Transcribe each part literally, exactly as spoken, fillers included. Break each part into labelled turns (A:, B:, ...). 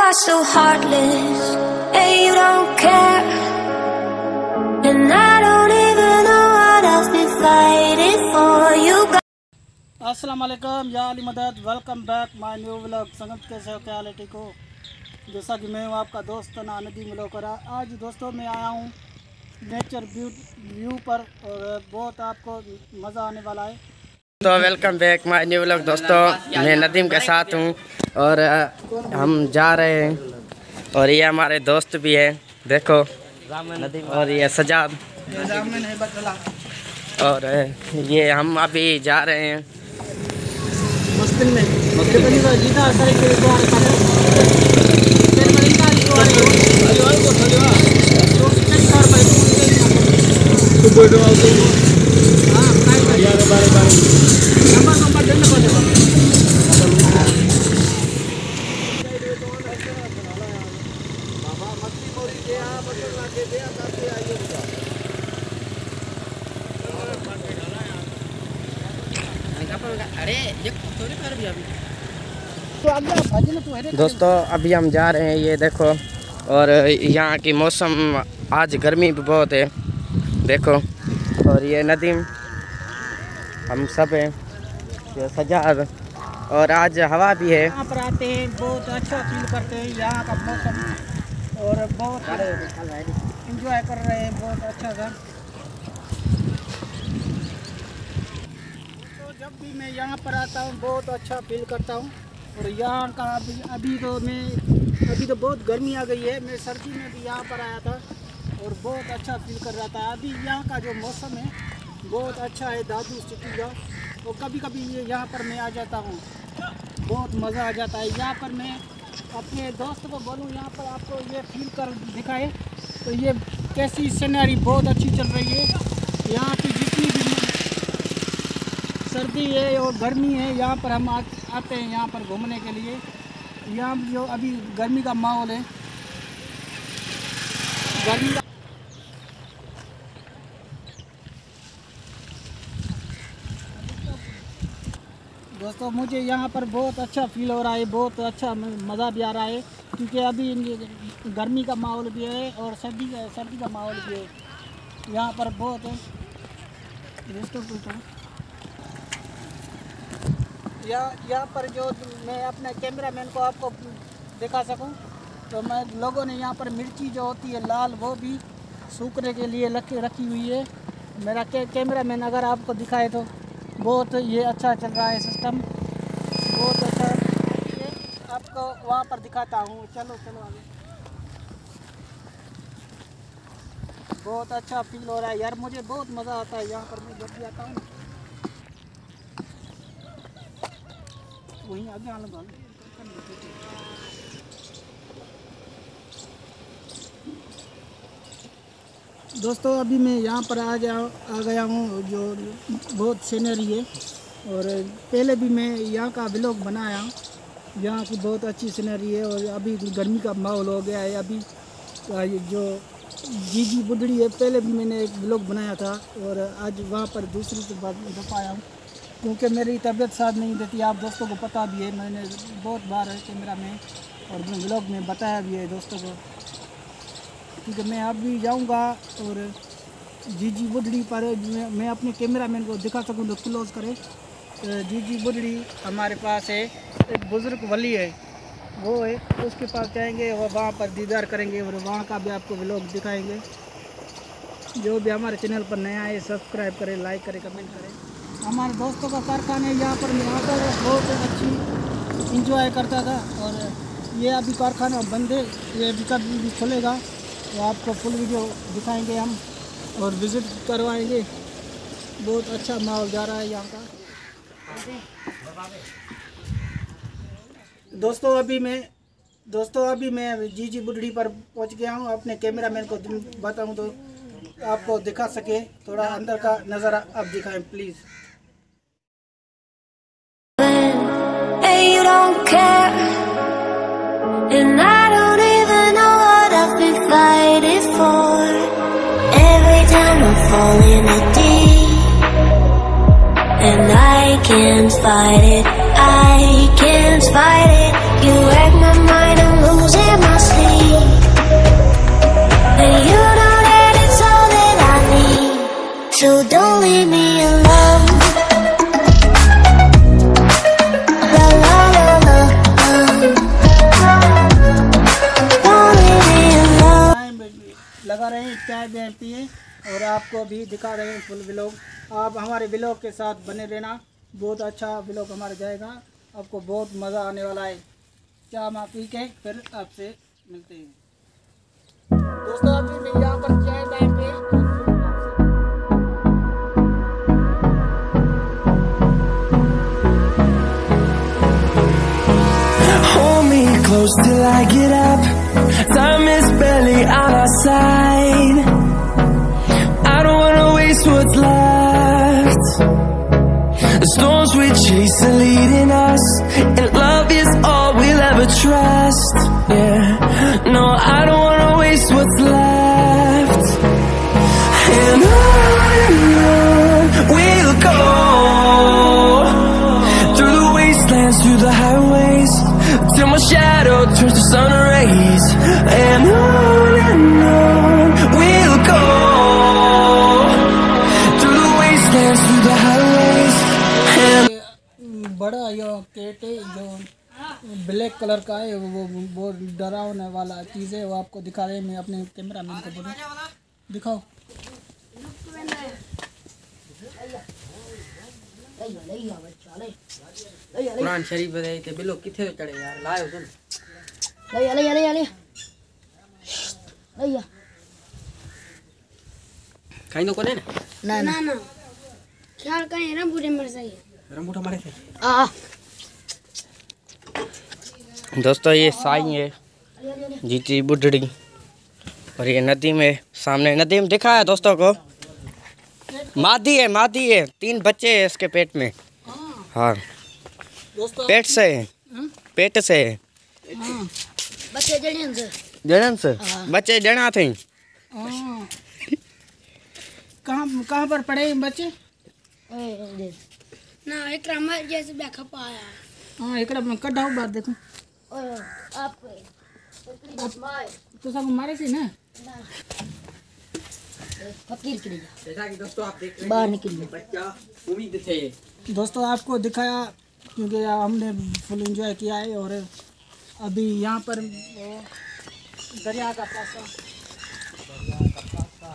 A: are so heartless, and you don't care, and I don't even know what I've been fighting for. You got
B: अस्सलाम वालेकुम या अली मदद, welcome back my new vlog. संगत कैसे हो, क्या हाल है, ठीक हो? जैसा कि मैं हूँ आपका दोस्त नानदी मिलोकरा। आज दोस्तों मैं आया हूँ नेचर व्यू व्यू पर और बहुत आपको मज़ा आने वाला है।
C: तो welcome back my new vlog दोस्तों, मैं नदीम के साथ हूँ और हम जा रहे हैं और ये हमारे दोस्त भी है, देखो नदीम और ये सजाद और ये हम अभी जा रहे हैं। दोस्तों अभी हम जा रहे हैं, ये देखो, और यहाँ की मौसम आज गर्मी भी बहुत है, देखो। और ये नदीम, हम सब हैं, ये सजाद, और आज हवा भी है।
B: यहाँ पर आते हैं, बहुत अच्छा फील करते हैं यहाँ का मौसम और बहुत इंजॉय कर रहे हैं, बहुत अच्छा था। तो जब भी मैं यहाँ पर आता हूँ बहुत अच्छा फील करता हूँ। और यहाँ का अभी अभी तो मैं अभी तो बहुत गर्मी आ गई है, मैं सर्दी में भी यहाँ पर आया था और बहुत अच्छा फील कर रहा था। अभी यहाँ का जो मौसम है बहुत अच्छा है दादू सिटी का। और कभी कभी ये यहाँ पर मैं आ जाता हूँ, बहुत मज़ा आ जाता है। यहाँ पर मैं अपने दोस्त को बोलूँ यहाँ पर आपको ये फील कर दिखाए तो ये कैसी सीनरी बहुत अच्छी चल रही है। यहाँ की जितनी भी सर्दी है और गर्मी है, यहाँ पर हम आ, आते हैं यहाँ पर घूमने के लिए। यहाँ जो अभी गर्मी का माहौल है, गर्मी का दोस्तों मुझे यहाँ पर बहुत अच्छा फील हो रहा है, बहुत अच्छा मज़ा भी आ रहा है, क्योंकि अभी गर्मी का माहौल भी है और सर्दी का सर्दी का माहौल भी है। यहाँ पर बहुत है दोस्तों। यहाँ यहाँ पर जो मैं अपने कैमरामैन को आपको दिखा सकूं तो मैं लोगों ने यहाँ पर मिर्ची जो होती है लाल, वो भी सूखने के लिए रखी रखी हुई है। मेरा कै, कैमरामैन अगर आपको दिखाए तो बहुत ये अच्छा चल रहा है सिस्टम, बहुत अच्छा है। आपको वहाँ पर दिखाता हूँ, चलो चलो आगे। बहुत अच्छा फील हो रहा है यार, मुझे बहुत मज़ा आता है यहाँ पर, मैं जब भी आता हूँ। वहीं आगे आने वाले दोस्तों अभी मैं यहाँ पर आ जा आ गया हूँ, जो बहुत सीनरी है। और पहले भी मैं यहाँ का व्लॉग बनाया, यहाँ की बहुत अच्छी सीनरी है। और अभी गर्मी का माहौल हो गया है, अभी जो जीजी बुढ़ड़ी है, पहले भी मैंने एक व्लॉग बनाया था और आज वहाँ पर दूसरी दफ़ा आया हूँ, क्योंकि मेरी तबीयत साथ नहीं देती। आप दोस्तों को पता भी है, मैंने बहुत बार कैमरा में और व्लॉग में बताया भी है दोस्तों को, क्योंकि मैं अब भी जाऊंगा और जीजी बुढ़ड़ी पर मैं, मैं अपने कैमरामैन को दिखा सकूं तो क्लोज करें। तो जीजी बुढ़ड़ी हमारे पास है, एक बुज़ुर्ग वली है, वो है, उसके पास जाएंगे और वहाँ पर दीदार करेंगे और वहाँ का भी आपको व्लॉग दिखाएँगे। जो भी हमारे चैनल पर नया है सब्सक्राइब करें, लाइक करें, कमेंट करें। हमारे दोस्तों का कारखाना है, यहाँ पर मैं आकर बहुत अच्छी इंजॉय करता था। और ये अभी कारखाना बंद है, ये अभी कभी भी खुलेगा तो आपको फुल वीडियो दिखाएंगे हम और विज़िट करवाएंगे। बहुत अच्छा माहौल जा रहा है यहाँ का। दोस्तों अभी मैं दोस्तों अभी मैं जीजी बुढ़ड़ी पर पहुँच गया हूँ। अपने कैमरामैन को बताऊँ तो आपको दिखा सके, थोड़ा अंदर का नज़ारा आप दिखाएं please.
A: you don't care, and I don't even know what I've been fighting for. Every time I fall in a deep, and I can't fight it, I can't fight it. You wreck my mind, I'm losing
B: चाय भी पिए और आपको भी दिखा रहे हैं full vlog. आप हमारे व्लॉग के साथ बने रहना, बहुत अच्छा व्लॉग हमारा जाएगा, आपको बहुत मज़ा आने वाला है। चाय मैं पी के फिर आपसे मिलते हैं। दोस्तों अभी मैं यहाँ पर चाय बाय पे
D: close till I get up. Time is barely on our side. I don't wanna waste what's left. The storms we chase are leading us, and love is all we'll ever trust. Yeah, no, I don't wanna waste what's left. And on and on we'll go, through the wastelands, through the highways, till my shadow turns to sun rays. And on and on we'll go, through the wastelands, through the highways. And
B: बड़ा ये cat है जो black colour का है, वो बहुत डरावने वाला चीज़ है, वो आपको दिखा रहे हैं। मैं अपने कैमरा मैन को बोलूँ दिखाओ।
C: कुरान शरीफ है ते बिलो किथे चढ़े यार लायो चल
E: ले ले ले ले ले ले
C: खाई नो कोने
E: ना ना ना ख्याल कहीं रंबूटे मर जाए
C: रंबूटा मारे थे।
E: आ
C: दोस्तों ये साई है जीती बुढ़ड़ी और ये नदी में सामने नदी में दिखा है दोस्तों को। मादी है मादी है, तीन बच्चे हैं इसके पेट में। हाँ पेट से पेट से
E: बच्चे जड़न से
C: जड़न से बच्चे जड़ा थे।
B: कहाँ कहाँ पर पड़े बच्चे?
E: ना एक रामर जैसे बैठा पाया।
B: हाँ एक राम कटाओ बात देखो।
E: आप
B: तो सब हमारे से ना
E: फकीर के लिए
C: जैसा कि दोस्तों आप देख रहे हैं
E: बाहर निकलिए
C: बच्चा उम्मीद थे।
B: दोस्तों आपको दिखाया क्योंकि हमने फुल एंजॉय किया है। और अभी यहाँ पर दरिया का पासा दरिया का पासा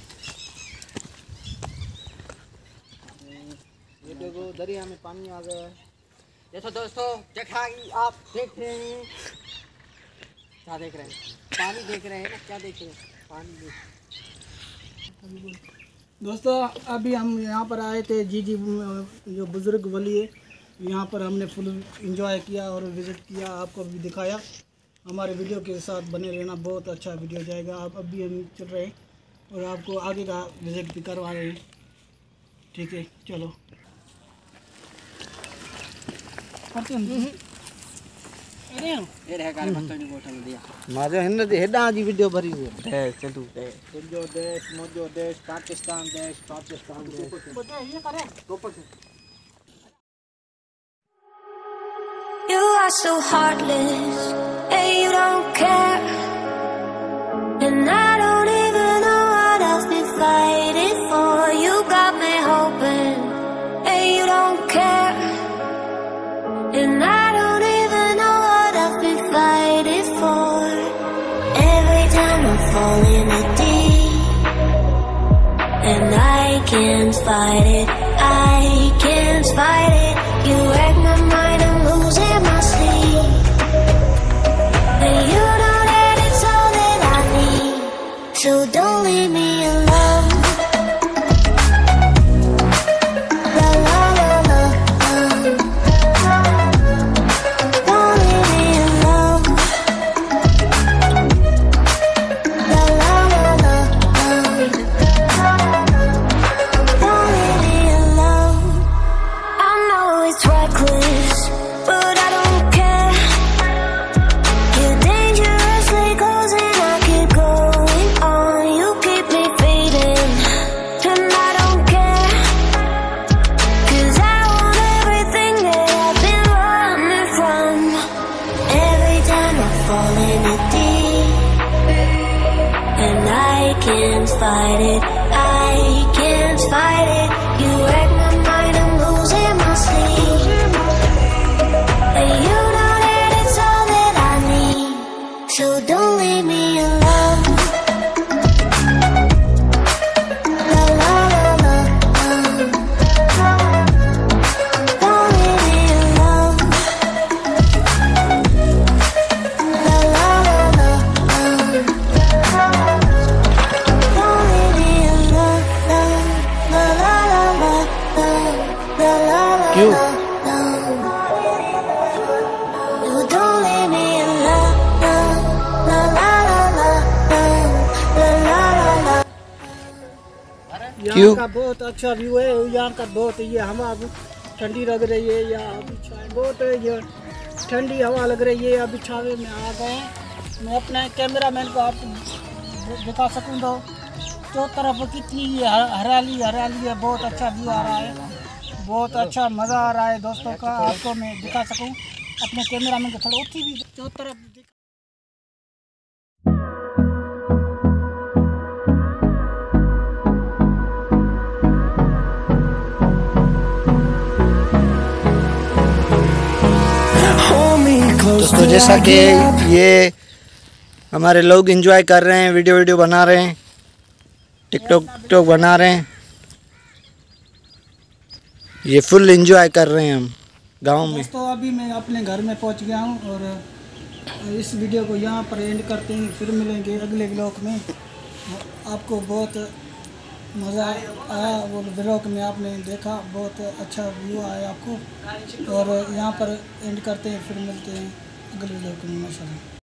B: ये देखो दरिया में पानी आ गया है।
C: जैसा दोस्तों देखा कि आप देख रहे हैं क्या देख रहे हैं? पानी देख रहे हैं ना, क्या देख रहे हैं? पानी देख।
B: दोस्तों अभी हम यहाँ पर आए थे, जी जी जो बुज़ुर्ग वली है, यहाँ पर हमने फुल एंजॉय किया और विज़िट किया, आपको भी दिखाया। हमारे वीडियो के साथ बने रहना, बहुत अच्छा वीडियो जाएगा। आप अभी हम चल रहे हैं और आपको आगे का विज़िट भी करवा रहे हैं। ठीक है चलो अरे
C: ये रह गाल मत नहीं बोतल दिया
B: माजो हिन दे हेडा जी वीडियो भरी है।
C: है चलू है
B: तुझो देश मोजो देश पाकिस्तान देश पाकिस्तान देश बता ये करे topic.
A: You are so heartless, and you don't care. And I don't even know what I've been fighting for. You got me hoping, and you don't care. And I don't even know what I've been fighting for. Every time I fall in a deep, and I can't fight it, I can't fight it. You wreck my mind, I'm losing my sleep. And you know that it's all that I need, so don't leave me alone. La la la la, um. Don't leave me alone. La la la la, um. Don't leave me alone. I know it's reckless, but I don't care. You're dangerously close and I keep going on. You keep me fading, and I don't care. Cause I want everything that I've been running from. Every time I fall in it deep, and I can't fight it, I can't fight it. You wreck my mind, I'm losing my sleep. And you know that it's all that I need, so don't leave me alone.
B: यहाँ का बहुत अच्छा view है। यहाँ का बहुत ये हवा ठंडी लग रही है। या अभी छाए बहुत ये ठंडी हवा लग रही है। अभी छावे में आ गए। मैं अपने कैमरामैन को आपको दिखा सकूँ तो तो तरफ कितनी ये हरियाली हरियाली है। बहुत अच्छा व्यू आ रहा है। बहुत अच्छा मज़ा आ रहा है दोस्तों का। आपको मैं दिखा सकूँ अपने कैमरामैन को थोड़ा उठी भी तो तरफ।
F: दोस्तों जैसा कि ये हमारे लोग एंजॉय कर रहे हैं, वीडियो वीडियो बना रहे हैं, टिकटॉक टिकटॉक बना रहे हैं, ये फुल एंजॉय कर रहे हैं हम गांव में।
B: दोस्तों अभी मैं अपने घर में पहुंच गया हूं और इस वीडियो को यहां पर एंड करते हैं। फिर मिलेंगे अगले ब्लॉग में। आपको बहुत मज़ा आया वो ब्लॉग में आपने देखा, बहुत अच्छा व्यू आया आपको। और यहाँ पर एंड करते हैं, फिर मिलते हैं अगले ब्लॉग में माशाल्लाह।